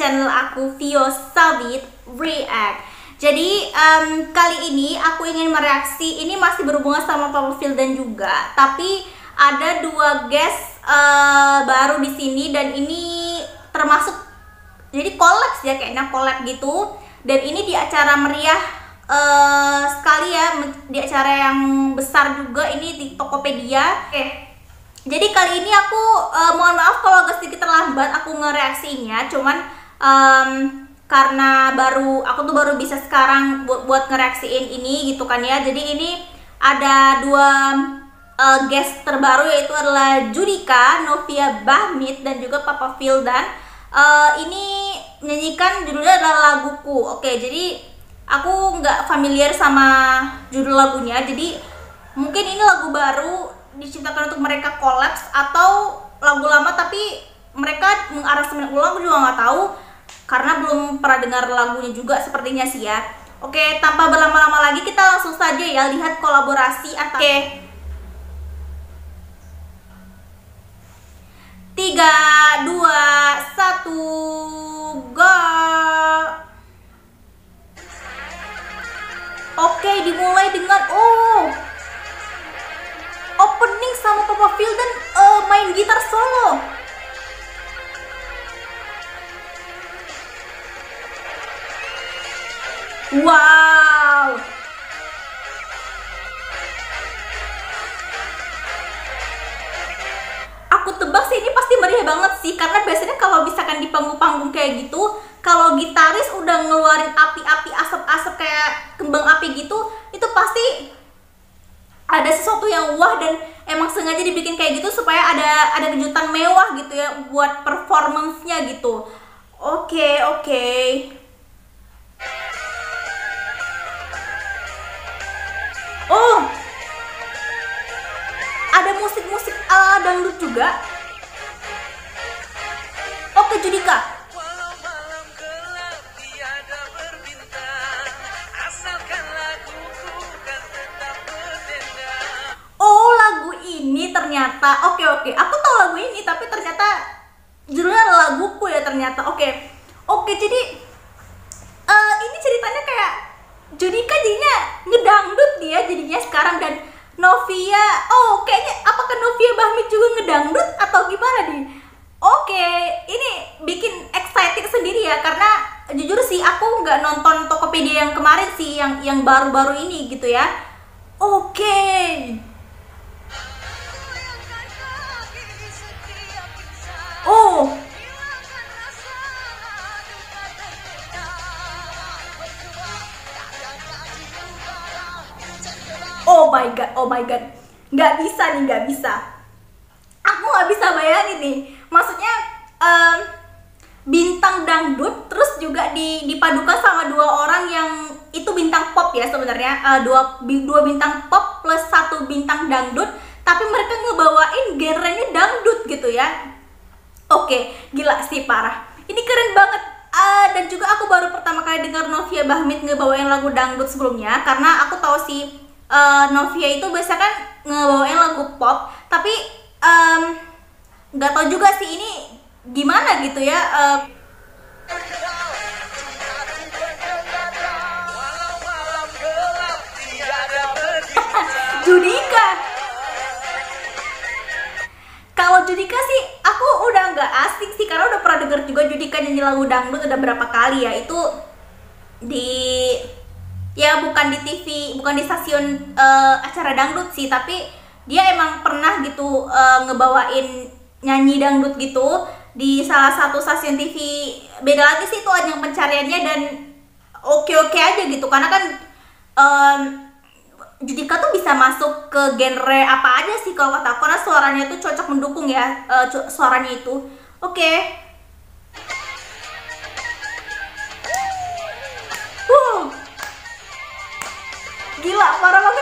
channel aku Vio Sabit React. Jadi kali ini aku ingin mereaksi, ini masih berhubungan sama Papa Vildan juga, tapi ada dua guest baru di sini dan ini termasuk jadi collab ya, kayaknya collab gitu. Dan ini di acara meriah sekali ya, di acara yang besar juga, ini di Tokopedia. Jadi kali ini aku mohon maaf kalau agak sedikit terlambat aku ngereaksinya, cuman karena aku tuh baru bisa sekarang buat ngereaksiin ini gitu kan ya. Jadi ini ada dua guest terbaru, yaitu adalah Judika, Novia Bahmit, dan juga Papa Vildan. Ini menyanyikan judulnya adalah Laguku. Oke, jadi aku nggak familiar sama judul lagunya, jadi mungkin ini lagu baru diciptakan untuk mereka kolaps atau lagu lama tapi mereka mengaransemen ulang, aku juga nggak tahu karena belum pernah dengar lagunya juga sepertinya sih ya. Oke, tanpa berlama-lama lagi kita langsung saja ya lihat kolaborasi antara. Oke. 3, 2, 1, go. Oke, dimulai dengan opening sama Papa Vildan main gitar solo. Wow. Aku tebak sih ini pasti meriah banget sih, karena biasanya kalau misalkan di panggung-panggung kayak gitu, kalau gitaris udah ngeluarin api-api, asap-asap kayak kembang api gitu, itu pasti ada sesuatu yang wah dan emang sengaja dibikin kayak gitu supaya ada kejutan mewah gitu ya buat performance-nya gitu. Oke. Oh, ada musik-musik ala dangdut juga. Oke, Judika. Oh, lagu ini ternyata. Oke. Aku tahu lagu ini, tapi ternyata judulnya adalah Laguku ya ternyata. Oke, jadi ini ceritanya kayak Judika jadinya ngedangdut dia jadinya sekarang, dan Novia, kayaknya apakah Novia Bahmit juga ngedangdut atau gimana nih? Oke, ini bikin excited sendiri ya, karena jujur sih aku nggak nonton Tokopedia yang kemarin sih, yang baru-baru ini gitu ya. Oke. Oh my god, nggak bisa. Aku nggak bisa bayangin nih, maksudnya bintang dangdut terus juga dipadukan sama dua orang yang itu bintang pop ya sebenarnya, dua bintang pop plus satu bintang dangdut, tapi mereka ngebawain genrenya dangdut gitu ya. Oke, gila sih, parah. Ini keren banget. Dan juga aku baru pertama kali dengar Novia Bahmit ngebawain lagu dangdut sebelumnya, karena aku tahu sih Novia itu biasa kan ngebawain lagu pop, tapi nggak tahu juga sih ini gimana gitu ya. Judika. Kalau Judika sih aku udah nggak asing sih, karena udah pernah denger juga Judika nyanyi lagu dangdut udah berapa kali ya, itu bukan di TV, bukan di stasiun acara dangdut sih, tapi dia emang pernah gitu ngebawain nyanyi dangdut gitu di salah satu stasiun TV. Beda lagi sih itu ajang pencariannya, dan oke aja gitu, karena kan Judika tuh bisa masuk ke genre apa aja sih kalau kata aku, karena suaranya tuh cocok mendukung ya, suaranya itu. Oke. Gila, parah banget.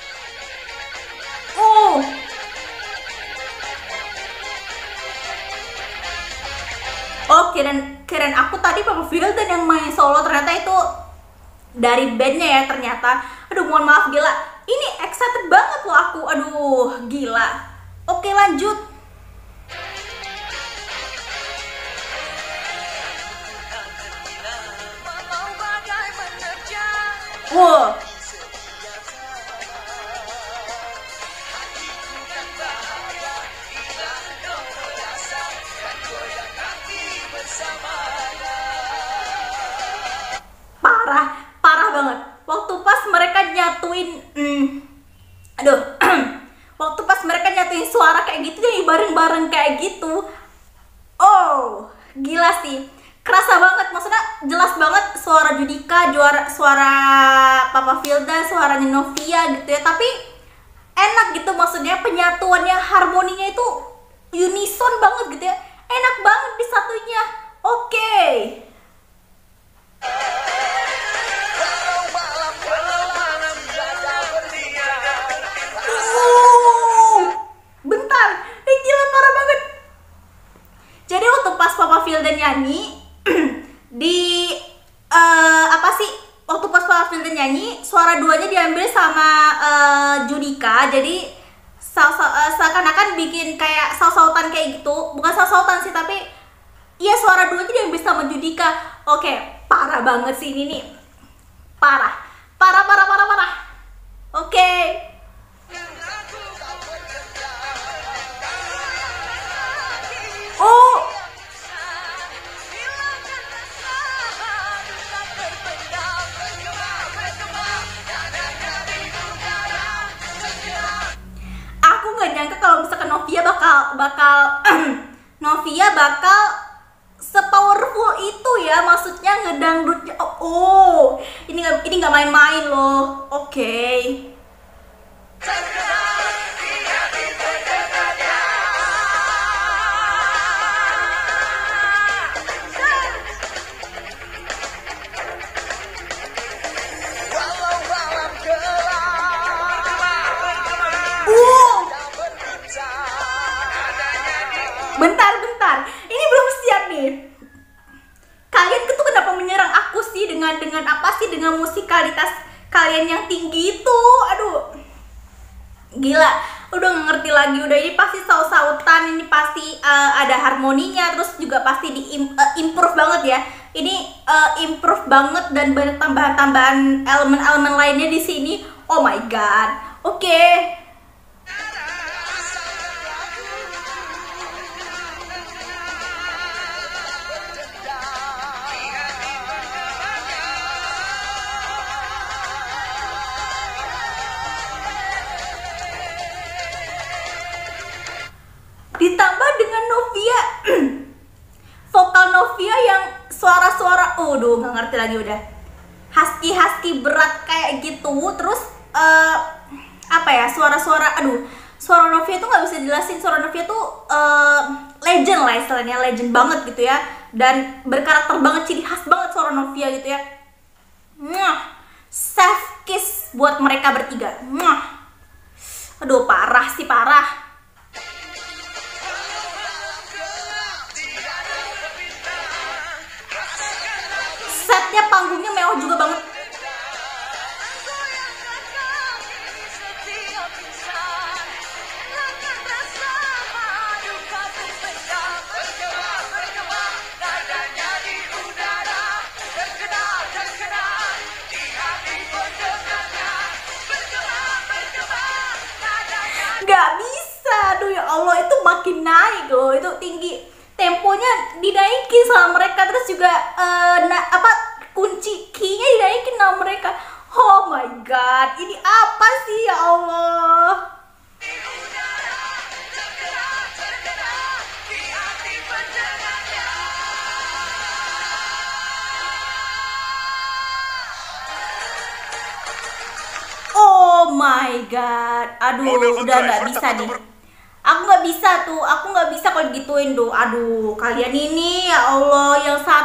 Keren aku tadi Papa Vildan yang main solo, ternyata itu dari bandnya ya ternyata. Aduh, mohon maaf, gila. Ini excited banget loh aku. Aduh, gila. Oke, lanjut. Wow. Parah, parah banget. Waktu pas mereka nyatuin, aduh, waktu pas mereka nyatuin suara kayak gitu, jadi bareng-bareng kayak gitu. Oh, gila sih. Kerasa banget, maksudnya jelas banget suara Judika, suara Papa Filda, suaranya Novia gitu ya. Tapi enak gitu, maksudnya penyatuannya, harmoninya itu unison banget gitu ya. Enak banget disatunya. Oke. Bentar, gila parah banget. Jadi waktu pas Papa Filda nyanyi di apa sih? Waktu pas Papa Filda nyanyi, suara duanya diambil sama Judika. Jadi seakan-akan bikin kayak saut-sautan kayak gitu. Bukan saut-sautan sih, tapi iya suara duanya diambil sama Judika. Oke, parah banget sih ini nih. Parah. Parah, parah, parah, parah. Oke. Oh, aku nggak nyangka kalau misalkan Novia bakal Novia bakal sepowerful itu ya, maksudnya ngedangdutnya. Oh, ini nggak main-main loh. Oke. Bentar, ini belum siap nih. Kalian tuh kenapa menyerang aku sih dengan apa sih, dengan musikalitas kalian yang tinggi itu? Aduh, gila, udah nggak ngerti lagi. Udah, ini pasti saut-sautan, ini pasti ada harmoninya, terus juga pasti improve banget ya. Ini improve banget dan banyak tambahan-tambahan elemen-elemen lainnya di sini. Oh my god, oke. Ditambah dengan Novia, vokal Novia yang suara-suara, nggak ngerti lagi udah. Husky berat kayak gitu, terus apa ya, suara-suara, suara Novia tuh nggak bisa jelasin. Suara Novia tuh legend lah istilahnya, legend banget gitu ya, dan berkarakter banget, ciri khas banget suara Novia gitu ya. Chef kiss buat mereka bertiga. Aduh, parah sih, parah. Setnya, panggungnya mewah juga banget. Gak bisa, aduh ya Allah, itu makin naik loh, itu tinggi, temponya dinaikin sama mereka, terus juga kunci key-nya dinaikin sama mereka. Oh my god, ini apa sih ya Allah? Oh my god, aduh, udah nggak bisa nih. Aku nggak bisa tuh, aku nggak bisa kalau gituin tuh. Aduh, kalian ini ya Allah,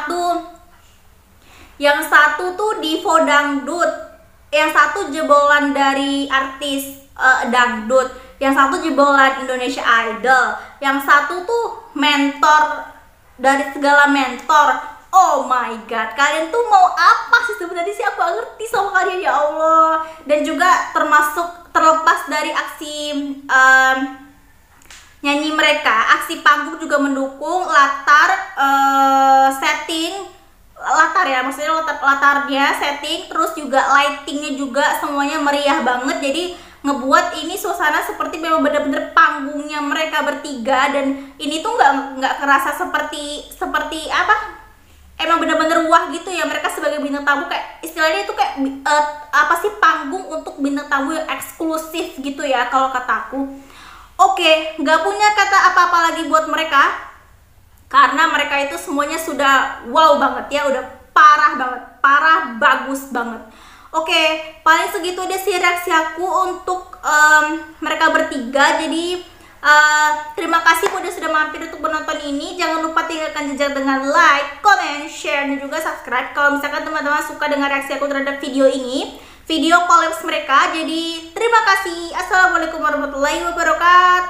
yang satu tuh divo dangdut, yang satu jebolan dari artis dangdut, yang satu jebolan Indonesia Idol, yang satu tuh mentor dari segala mentor. Oh my god, kalian tuh mau apa sih sebenarnya sih? Aku gak ngerti sama kalian ya Allah. Dan juga terlepas dari aksi nyanyi mereka, aksi panggung juga mendukung, latar, setting, latar ya, maksudnya latarnya, setting, terus juga lightingnya juga semuanya meriah banget. Jadi ngebuat ini suasana seperti memang bener-bener panggungnya mereka bertiga, dan ini tuh nggak kerasa seperti apa, emang bener-bener wah gitu ya mereka sebagai bintang tamu, kayak istilahnya itu kayak apa sih, panggung untuk bintang tamu yang eksklusif gitu ya kalau kataku. Oke, nggak punya kata apa-apa lagi buat mereka, karena mereka itu semuanya sudah wow banget ya, udah parah banget, parah bagus banget. Oke, paling segitu aja sih reaksi aku untuk mereka bertiga. Jadi terima kasih udah sudah mampir untuk menonton ini. Jangan lupa tinggalkan jejak dengan like, comment, share, dan juga subscribe kalau misalkan teman-teman suka dengan reaksi aku terhadap video ini, video collabs mereka. Jadi terima kasih. Assalamualaikum warahmatullahi wabarakatuh.